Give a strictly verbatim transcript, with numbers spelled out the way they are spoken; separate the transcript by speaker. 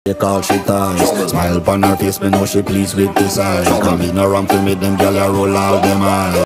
Speaker 1: Take all she ties. Smile upon her face, me know she pleased with this eye. Come in around to meet them, girl, I roll out them eyes.